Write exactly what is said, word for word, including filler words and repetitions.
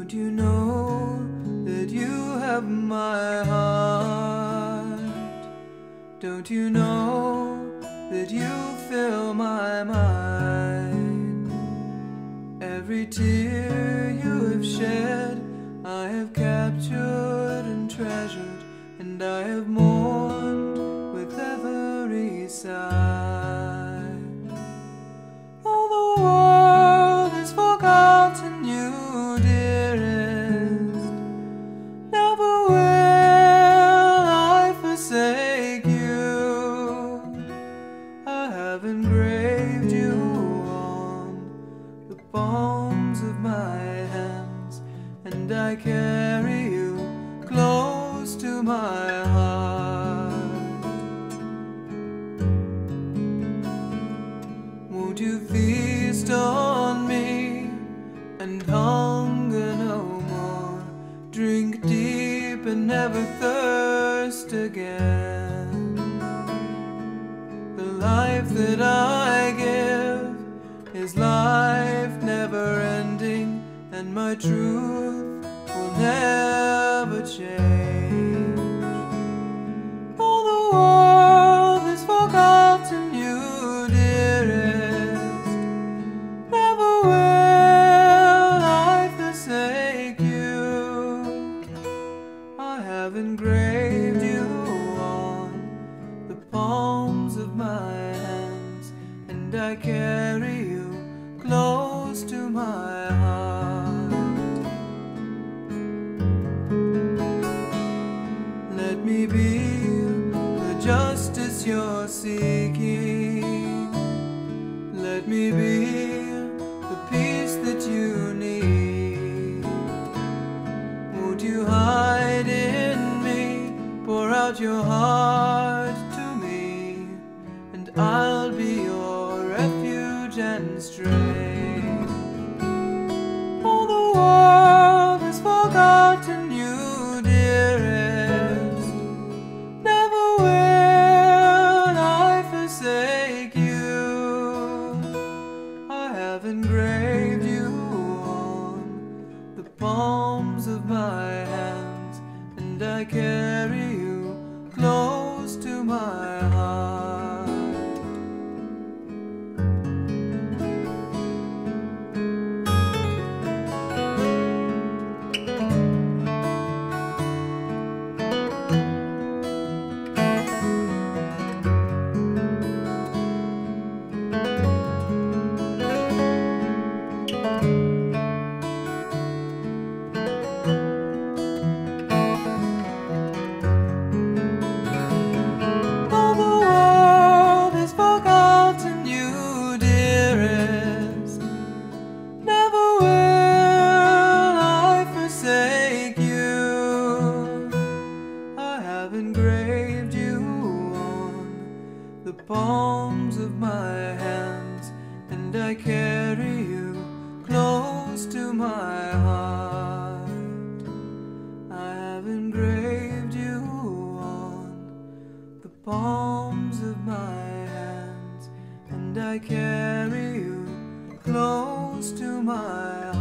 Don't you know that you have my heart? Don't you know that you fill my mind? Every tear you have shed, I have captured and treasured, and I have mourned with every sigh. All the world has forgotten you, dearest. Never will I forsake you. I have engraved you on the palms of my hands, and I carry you close to my heart. Won't you feast on me and hunger no more? Drink deep and never thirst again. The life that I give is life never ending, and my truth will never change. All the world has forgotten you, dearest. Never will I forsake you. I have engraved you on the palms of my hands, and I carry you close to my heart. Let me be the justice you're seeking. Let me be the peace that you need. Won't you hide in me, pour out your heart to me, and I'll be your refuge and strength. All the world has forgotten you, dearest. Never will I forsake you. I have engraved you on the palms of my hands, and I carry you close to my heart. Engraved you on the palms of my hands, and I carry you close to my heart. I have engraved you on the palms of my hands, and I carry you close to my heart.